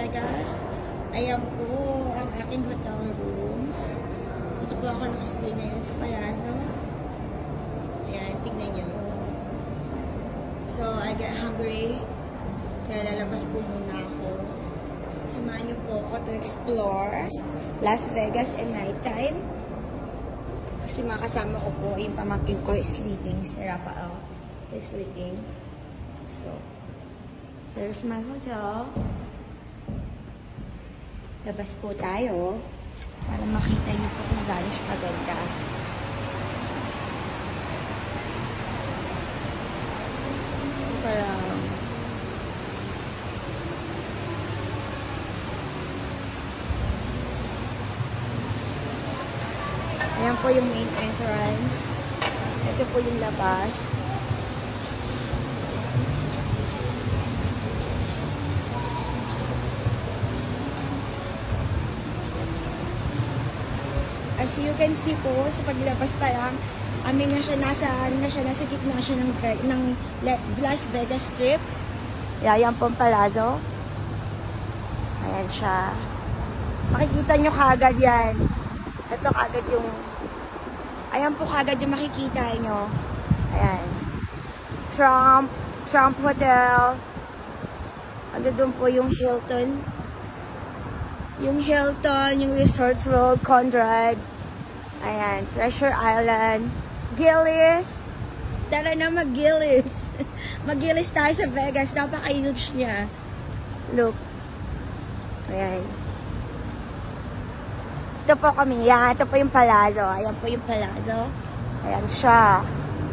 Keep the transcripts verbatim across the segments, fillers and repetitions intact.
Vegas. Ayan po ang aking hotel rooms. Dito po ako nakastay ngayon sa Palazzo. Ayan, tingnan nyo. So, I get hungry. Kaya lalabas po muna ako. Samahan niyo po ako to explore Las Vegas in nighttime. Kasi makasama ko po yung pamangkin ko is sleeping. Si Rafael is sleeping. So, there's my hotel. Labas po tayo para makita niyo po kung gaano siya kaganda. Parang ayan po yung main entrance. Ito po yung labas. As you can see po, sa paglabas pa lang, amin na siya, nasa, na siya, nasa gitna siya ng, ng Las Vegas Strip. Ayan po ang Palazzo. Ayan siya. Makikita nyo kagad yan. Ito kagad yung, ayan po kagad yung makikita nyo. Ayan. Trump, Trump Hotel. Ano doon po yung Hilton. Yung Hilton, yung Resorts World, Conrad. Ayan, Treasure Island. Gillis. Tara na mag-Gillis. Mag-Gillis tayo sa Vegas. Napaka-huge niya. Look. Ayan. Ito po kami. Yan. Ito po yung Palazzo. Ayan po yung Palazzo. Ayan siya.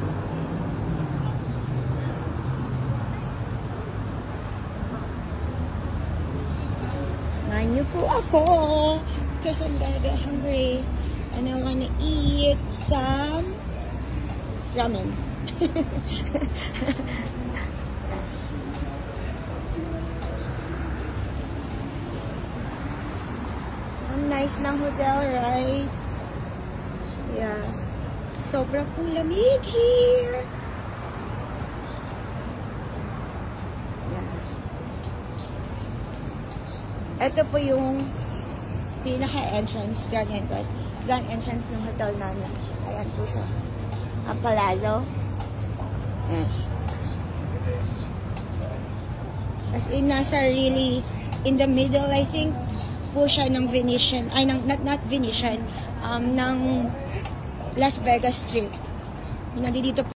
Samahan niyo po ako. Because I'm very hungry. And I wanna eat some ramen. Ang nice ng hotel, right? Yeah. Sobra po lamig here. Yeah. Ito po yung pinaka-entrance, grand entrance. Grand entrance ng hotel namin. Ayan po siya. Ang Palazzo. Ayan. As in, nasa really in the middle, I think, po siya ng Venetian, ay, ng, not, not Venetian, um, ng Las Vegas Strip. Nandito po